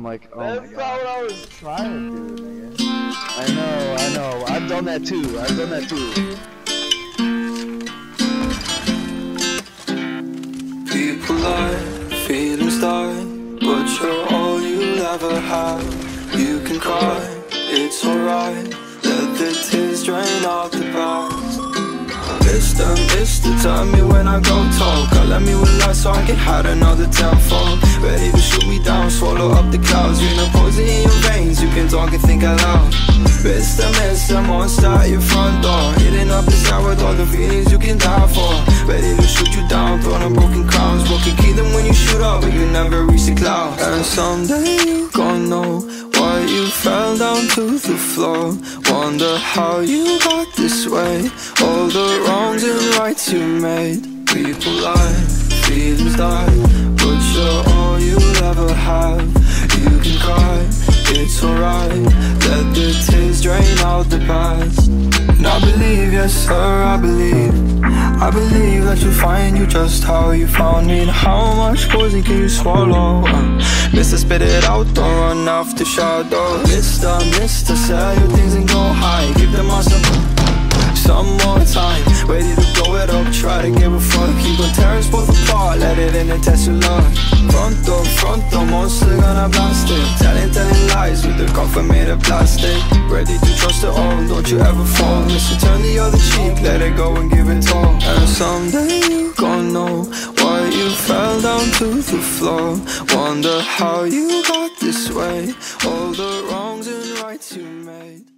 like, oh That's my not god. what I was trying to do, nigga. I know. I've done that too. People lie, feelings die, but you're all you'll ever have. You can cry, it's alright. Let the tears drain out the past. Mister, tell me when I go talk. Let me with light so I can hide another tenfold. Ready to shoot me down, swallow up the clouds. You're in a poison in your veins, you can talk and think out loud. Mister, monster at your front door. Hitting up the sky with all the feelings you can die for. Ready to shoot you down, throwing on broken crowns. Broken kingdom when you shoot up, but you never reach the clouds. And someday you gon' know why you fell down to the floor. Wonder how you got this way. All the wrongs and rights you made. People lie, feelings die, but you're all you'll ever have. You can cry, it's alright. Let the tears drain out the past. And I believe, yes sir, I believe that you'll find you just how you found me. And how much poison can you swallow? Mister, spit it out, don't run off the shadow. Mister, sell your things and go high. Give them all some more time. Ready to blow it up, try to give a fuck. Keep on tearing us both apart, let it in and test your love. Fronto, monster gonna blast it. Telling lies with the comfort made of plastic. Ready to trust it all, don't you ever fall. Mister, turn the other cheek, let it go and give it all. And someday you gon' know why you fell down to the floor. Wonder how you got this way. All the wrongs and rights you made.